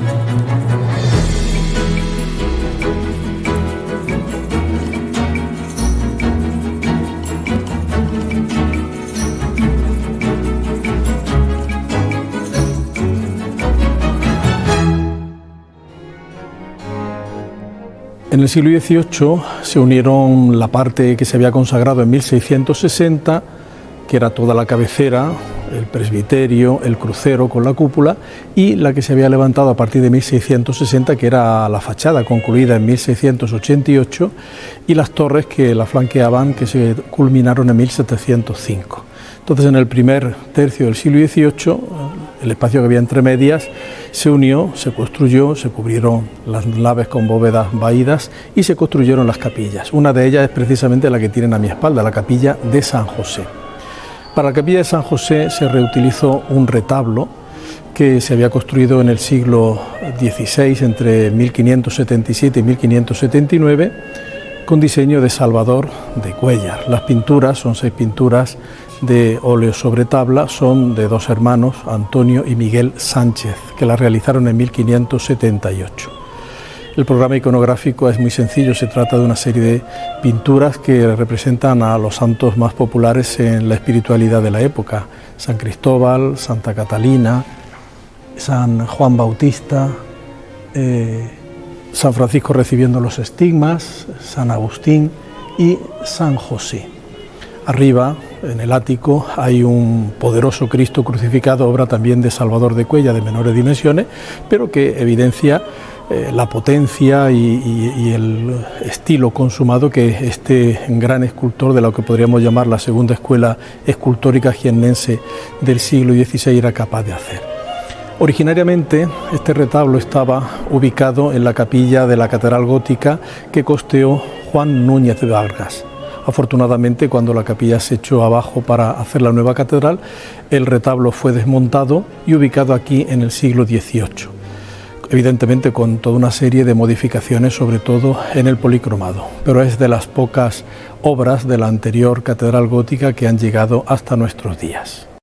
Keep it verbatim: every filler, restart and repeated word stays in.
En el siglo dieciocho se unieron la parte que se había consagrado en mil seiscientos sesenta, que era toda la cabecera, el presbiterio, el crucero con la cúpula, y la que se había levantado a partir de mil seiscientos sesenta, que era la fachada, concluida en mil seiscientos ochenta y ocho, y las torres que la flanqueaban, que se culminaron en mil setecientos cinco. Entonces, en el primer tercio del siglo dieciocho, el espacio que había entre medias se unió, se construyó, se cubrieron las naves con bóvedas vaídas y se construyeron las capillas. Una de ellas es precisamente la que tienen a mi espalda, la capilla de San José. Para la capilla de San José se reutilizó un retablo que se había construido en el siglo dieciséis, entre mil quinientos setenta y siete y mil quinientos setenta y nueve, con diseño de Salvador de Cuéllar. Las pinturas, son seis pinturas de óleo sobre tabla, son de dos hermanos, Antonio y Miguel Sánchez, que las realizaron en mil quinientos setenta y ocho. El programa iconográfico es muy sencillo, se trata de una serie de pinturas que representan a los santos más populares en la espiritualidad de la época: San Cristóbal, Santa Catalina, San Juan Bautista, eh, San Francisco recibiendo los estigmas, San Agustín y San José. Arriba, en el ático, hay un poderoso Cristo crucificado, obra también de Salvador de Cuéllar, de menores dimensiones, pero que evidencia eh, la potencia y, y, y el estilo consumado que este gran escultor de lo que podríamos llamar la segunda escuela escultórica jiennense del siglo dieciséis era capaz de hacer. Originariamente este retablo estaba ubicado en la capilla de la catedral gótica que costeó Juan Núñez de Vargas. Afortunadamente, cuando la capilla se echó abajo para hacer la nueva catedral, el retablo fue desmontado y ubicado aquí en el siglo dieciocho, evidentemente con toda una serie de modificaciones, sobre todo en el policromado, pero es de las pocas obras de la anterior catedral gótica que han llegado hasta nuestros días.